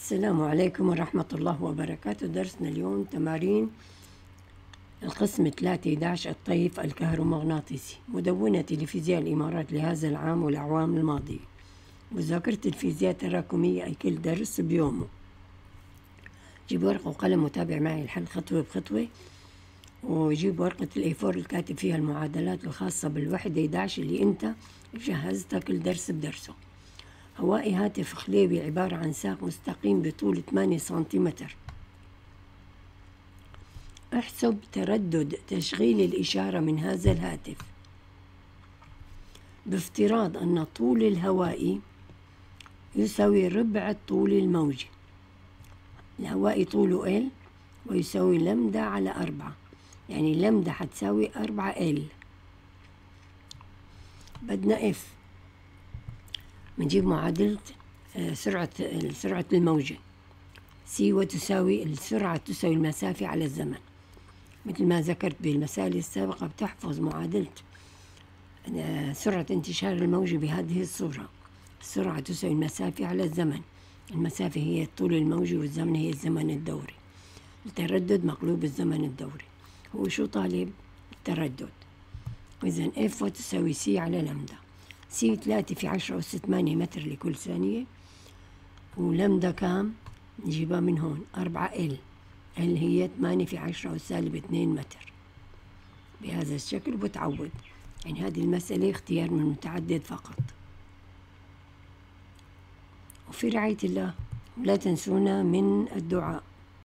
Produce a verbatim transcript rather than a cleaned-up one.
السلام عليكم ورحمة الله وبركاته. درسنا اليوم تمارين القسم ثلاثة أحد عشر الطيف الكهرومغناطيسي، مدونة لفيزياء الإمارات لهذا العام والأعوام الماضية. مذاكرة الفيزياء التراكمية أي كل درس بيومه. جيب ورقة وقلم وتابع معي الحل خطوة بخطوة، وجيب ورقة الإي فور الكاتب فيها المعادلات الخاصة بالوحدة أحد عشر اللي أنت جهزتها كل درس بدرسه. هوائي هاتف خليوي عبارة عن ساق مستقيم بطول ثمانية سنتيمتر. احسب تردد تشغيل الإشارة من هذا الهاتف بافتراض أن طول الهوائي يساوي ربع الطول الموجي. الهوائي طوله L ويساوي لمدة على أربعة، يعني لمدة حتساوي أربعة L. بدنا F، بنجيب معادلة سرعة سرعة الموجة C، وتساوي السرعة تساوي المسافة على الزمن. مثل ما ذكرت بالمسائل السابقة بتحفظ معادلة سرعة انتشار الموجة بهذه الصورة: السرعة تساوي المسافة على الزمن. المسافة هي الطول الموجي والزمن هي الزمن الدوري. التردد مقلوب الزمن الدوري. هو شو طالب؟ التردد. إذن F وتساوي C على لمدة. C ثلاثة في عشرة أس ثمانية متر لكل ثانية، ولمدة كام؟ نجيبها من هون أربعة L. L هي ثمانية في عشرة أس سالب اثنين متر. بهذا الشكل بتعود، يعني هذه المسألة اختيار من متعدد فقط. وفي رعاية الله، ولا تنسونا من الدعاء.